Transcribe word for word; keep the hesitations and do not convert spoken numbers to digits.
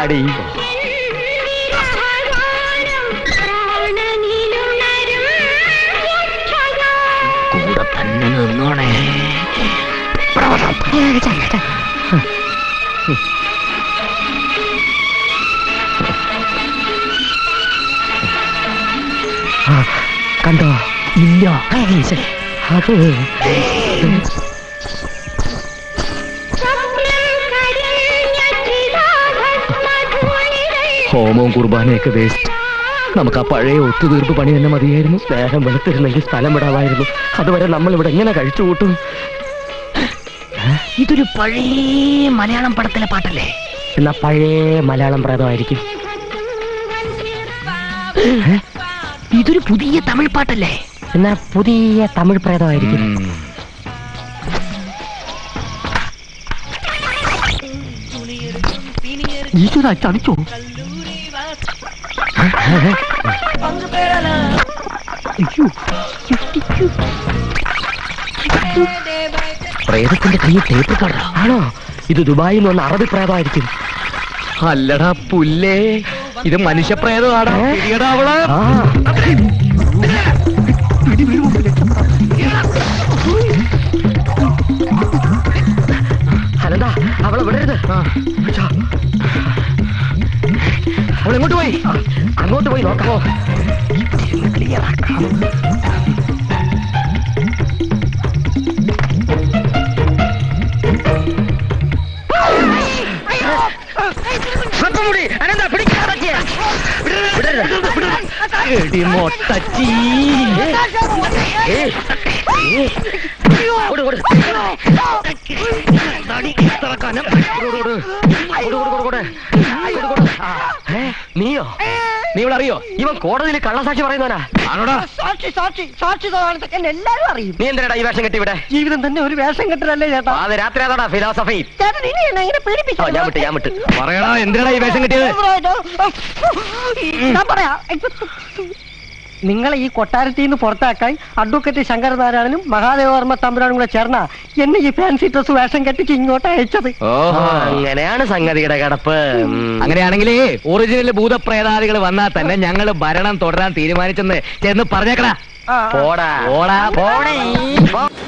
പാടി. കൂടെ തന്നെ നിന്നോണേ. കണ്ടോ? ഇല്ല. അത് ഹോമവും കുർബാനയൊക്കെ വേസ്റ്റ്. നമുക്ക് ആ പഴയ ഒത്തുതീർപ്പ് പണി തന്നെ മതിയായിരുന്നു. സ്നേഹം വെളുത്തിരുന്നെങ്കിൽ സ്ഥലം വിടാമായിരുന്നു. അതുവരെ നമ്മൾ ഇവിടെ എങ്ങനെ കഴിച്ചു കൂട്ടും? ഇതൊരു പഴയ മലയാളം പടത്തിലെ പാട്ടല്ലേ? എന്നാ പഴയ മലയാളം പ്രേതമായിരിക്കും. ഇതൊരു പുതിയ തമിഴ് പാട്ടല്ലേ? എന്നാ പുതിയ തമിഴ് പ്രേതമായിരിക്കും. ഈശ്വര ചതിച്ചോ? പ്രേതത്തിന്റെ കൈ ടേപ്പ് കാർഡ് ആണോ? ഇത് ദുബായിൽ നിന്ന് വന്ന അറബി പ്രേതമായിരിക്കും. അല്ലടാ പുല്ലേ, ഇത് മനുഷ്യപ്രേതമാടാ. അനന്താ, അവളെ വിടരുത്. അവളെങ്ങോട്ട് പോയി? അങ്ങോട്ട് പോയി നോക്കാമോ? ക്ലിയർ ആക്കാം. മൊട്ടച്ചി നീയോ? നീ ഇവിടെ അറിയോ? ഇവൻ കോടതിയിൽ കള്ളസാക്ഷി പറയുന്നവനാ. എല്ലാരും അറിയും. നീ എന്തിനാ ഈ വേഷം കെട്ടി ഇവിടെ? ജീവിതം തന്നെ ഒരു വേഷം കെട്ടലല്ലേ ചേട്ടാ? അത് രാത്രി അതാടാ ഫിലോസഫി. ഞാൻ വിട്ട് ഞാൻ വിട്ട് പറയടാ, എന്തിനാ ഈ വേഷം കെട്ടിയത്? ഞാൻ പറയാ, നിങ്ങളെ ഈ കൊട്ടാരത്തിൽ നിന്ന് പുറത്താക്കാൻ അഡ്വക്കേറ്റ് ശങ്കരനാരായണനും മഹാദേവവർമ്മ തമ്പുരാനും കൂടെ ചേർന്ന എന്നെ ഈ ഫാൻസി ഡ്രസ് വേഷം കെട്ടിച്ച് ഇങ്ങോട്ട് അയച്ചത്. അങ്ങനെയാണ് സംഗതിയുടെ കിടപ്പ്. അങ്ങനെയാണെങ്കിലേ ഒറിജിനൽ ഭൂതപ്രേതാദികൾ വന്നാൽ തന്നെ ഞങ്ങൾ ഭരണം തുടരാൻ തീരുമാനിച്ചെന്ന് ചെന്ന് പറഞ്ഞേക്കടാ. പോടാ പോടാ പോടേ.